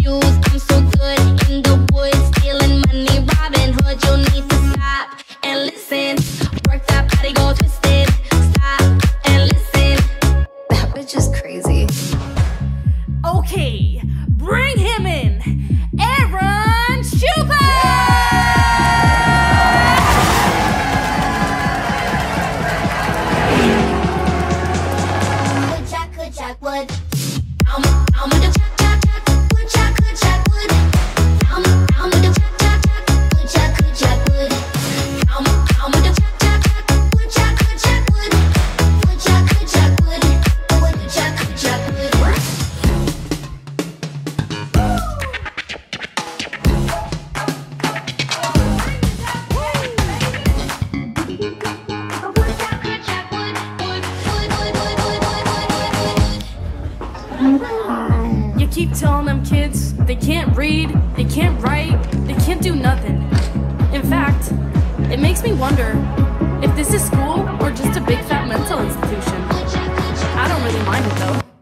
shoes. I'm so good in the woods, stealing money, Robin Hood. You'll need to stop and listen. Work that body, go twisted. Stop and listen. That bitch is crazy. Okay, bring him in. Aaron Schubert! Wood. I'm with the jack, jack, jack, wood, jack, wood. I'm with the jack, jack, jack, wood, jack, wood. I'm with the jack, jack, jack, wood, jack, wood. Wood, jack, wood. Wood, jack, wood. You keep telling them kids they can't read, they can't write, they can't do nothing. In fact, it makes me wonder if this is school or just a big fat mental institution. I don't really mind it though.